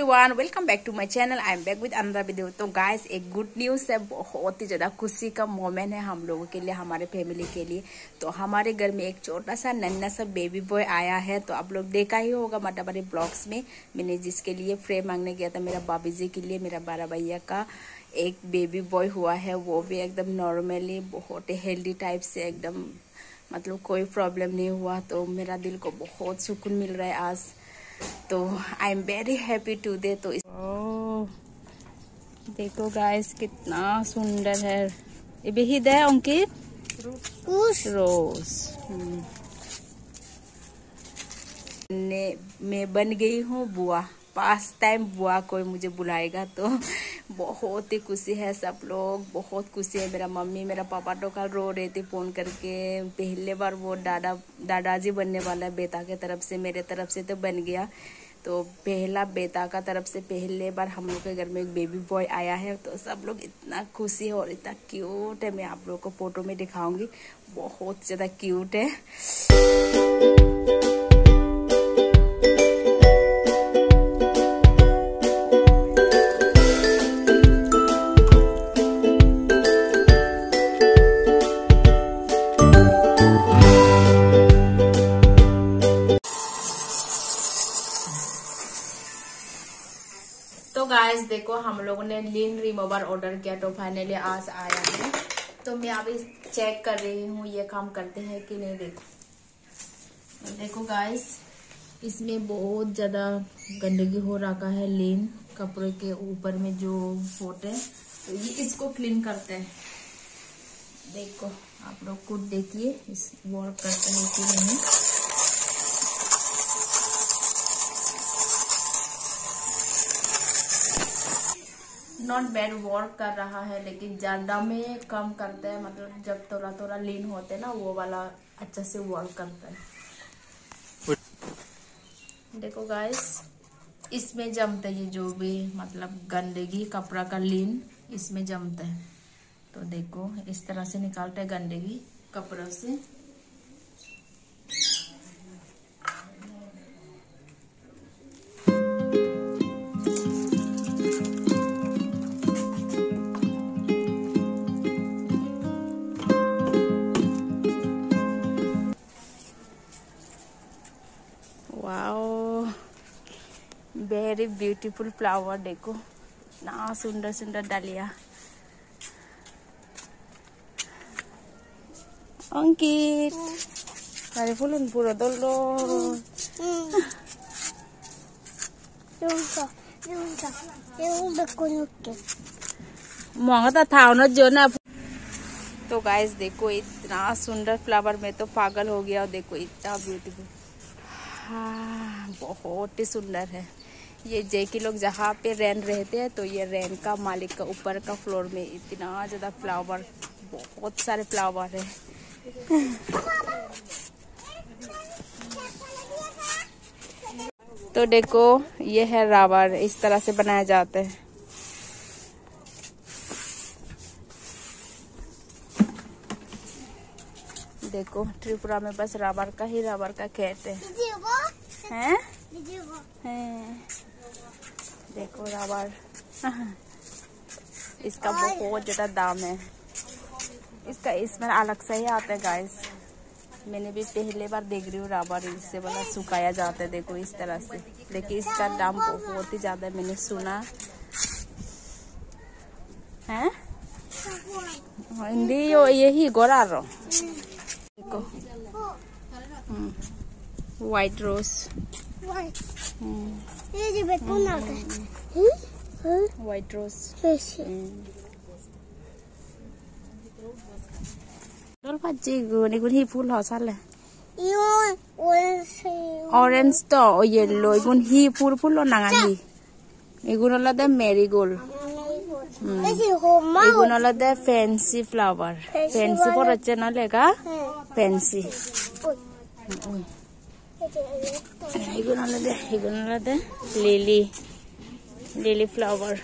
Everyone, welcome back to my channel. I am back with another video. तो guys, एक good news है, बहुत ही ज़्यादा खुशी का मोमेंट है हम लोगों के लिए, हमारे फैमिली के लिए। तो हमारे घर में एक छोटा सा नन्हा सा बेबी बॉय आया है। तो आप लोग देखा ही होगा मटाबरी ब्लॉग्स में, मैंने जिसके लिए फ्रेम मांगने गया था मेरा बाबी जी के लिए, मेरा बारा भैया का एक बेबी बॉय हुआ है। वो भी एकदम नॉर्मली, बहुत हेल्दी टाइप से, एकदम मतलब कोई प्रॉब्लम नहीं हुआ। तो मेरा दिल को बहुत सुकून मिल रहा है आज। तो I am very happy today. तो देखो गाइस, कितना सुंदर है। ये भी है अंकित रोज। मैं बन गई हूँ बुआ। फर्स्ट टाइम बुआ कोई मुझे बुलाएगा, तो बहुत ही खुशी है। सब लोग बहुत खुशी है। मेरा मम्मी मेरा पापा तो कल रो रहे थे फोन करके। पहले बार वो दादाजी बनने वाला है बेटा के तरफ से। मेरे तरफ से तो बन गया, तो पहला बेटा का तरफ से पहले बार हम लोग के घर में एक बेबी बॉय आया है। तो सब लोग इतना खुशी है और इतना क्यूट है। मैं आप लोगों को फोटो में दिखाऊंगी, बहुत ज्यादा क्यूट है। तो गाइस देखो, हम लोगों ने लीन रिमूवर ऑर्डर किया, तो फाइनली आज आया है। तो मैं अभी चेक कर रही हूँ ये काम करते हैं कि नहीं। देखो गाइस, इसमें बहुत ज्यादा गंदगी हो रखा है लीन कपड़े के ऊपर में जो फोट है। तो ये इसको क्लीन करते हैं। देखो आप लोग खुद देखिए इस वर्क करते हैं कि नहीं। नॉट बैड वर्क कर रहा है, लेकिन ज्यादा में कम करता है। मतलब जब थोड़ा थोड़ा लीन होते हैं ना, वो वाला अच्छा से वर्क करता है। देखो गाइस, इसमें जमता है ये जो भी मतलब गंदगी कपड़ा का लीन इसमें जमता है। तो देखो इस तरह से निकालता है गंदगी कपड़ों से। Wow, very beautiful flower. देखो ना, सुंदर सुंदर डालिया। अंकित अरे फूलन पूरा दलो महंगा था ना जो ना। तो गाइस देखो, इतना सुंदर फ्लावर में तो पागल हो गया। देखो इतना ब्यूटीफुल, हाँ बहुत ही सुंदर है। ये जैकी लोग जहाँ पे रेंट रहते हैं, तो ये रेंट का मालिक का ऊपर का फ्लोर में इतना ज्यादा फ्लावर, बहुत सारे फ्लावर है। तो देखो ये है राबर, इस तरह से बनाया जाता है। देखो त्रिपुरा में बस रबर का ही रबर का खेत है। हैं? देखो रबर, इसका बहुत ज्यादा दाम है। इसका इसमें अलग से ही आता है गाइस। मैंने भी पहले बार देख रही हूँ रबर इससे वाला सुखाया जाता है। देखो इस तरह से, लेकिन इसका दाम बहुत ही ज्यादा है, मैंने सुना है। हिंदी यही गोरा रो। देखो व्हाइट रोज, व्हाइट रोज। फूल ऑरेंज तो येलो इगुन ही फूल फूल नांगी इगुन मेरीगोल्ड। इगुन फैंसी फ्लावर, फैंसी पर अच्छे ना लेगा फैंसी। इगुन लिली, लिली फ्लावर।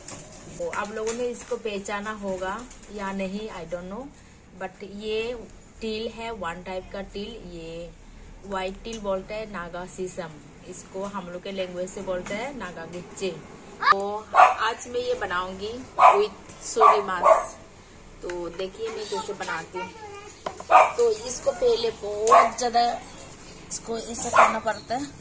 आप लोगों ने इसको पहचाना होगा या नहीं, आई डोंट नो, बट ये टील है, वन टाइप का टील। ये व्हाइट टील बोलते हैं नागा सीसम, इसको हम लोग के लैंग्वेज से बोलते हैं नागा गिच्चे। तो आज मैं ये बनाऊंगी विथ सूरीमास। तो देखिए मैं कैसे बनाती हूँ। तो इसको पहले बहुत ज्यादा इसको ऐसा करना पड़ता है।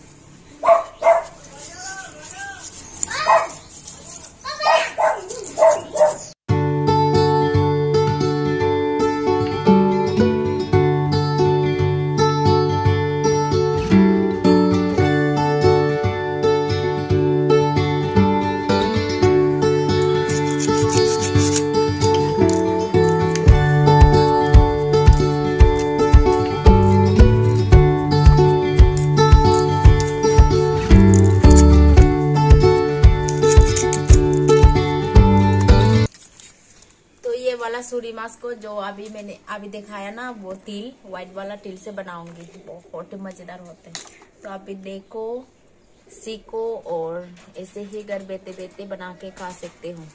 वाला सूरीमास को जो मैंने अभी दिखाया ना, वो तिल व्हाइट वाला तिल से बनाऊंगी। बहुत मजेदार होते हैं। तो अभी देखो, सीखो और ऐसे ही घर बैठे बैठे बना के खा सकते हो।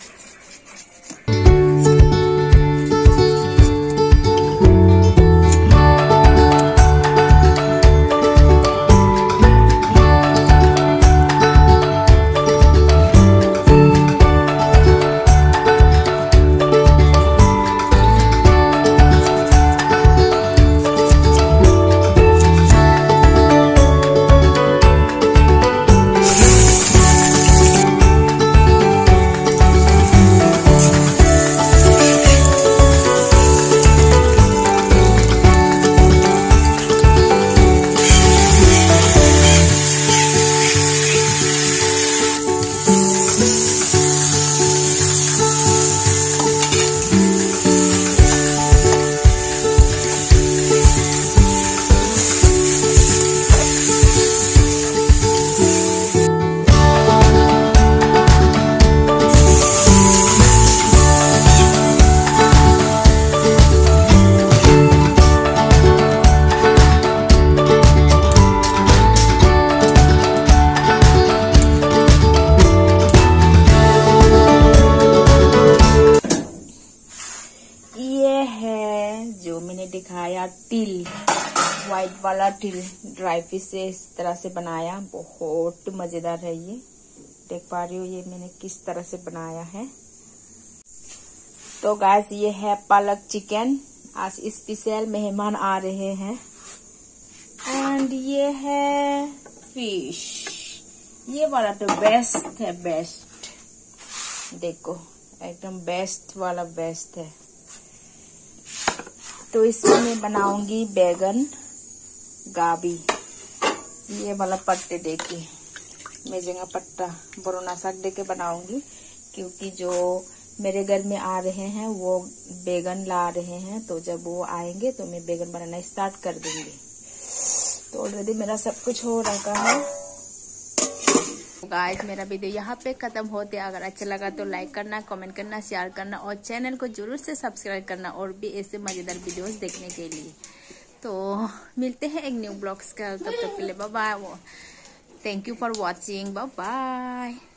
जो मैंने दिखाया तिल, व्हाइट वाला तिल ड्राई फिश से इस तरह से बनाया। बहुत मजेदार है ये। देख पा रही हो ये मैंने किस तरह से बनाया है। तो गाइस ये है पालक चिकन। आज स्पेशल मेहमान आ रहे हैं। एंड ये है फिश। ये वाला तो बेस्ट है, बेस्ट। देखो एकदम बेस्ट वाला बेस्ट है। तो इसमें मैं बनाऊंगी बैगन गाबी। ये वाला पत्ते देके मैं जगह पत्ता बरोना साग देके बनाऊंगी, क्योंकि जो मेरे घर में आ रहे हैं वो बैगन ला रहे हैं। तो जब वो आएंगे तो मैं बैगन बनाना स्टार्ट कर दूंगी। तो ऑलरेडी मेरा सब कुछ हो रखा है। गाइस मेरा वीडियो यहाँ पे खत्म होते। अगर अच्छा लगा तो लाइक करना, कमेंट करना, शेयर करना और चैनल को जरूर से सब्सक्राइब करना, और भी ऐसे मजेदार वीडियोस देखने के लिए। तो मिलते हैं एक न्यू ब्लॉग्स का। तब तक के लिए bye bye. Thank you for watching. Bye bye.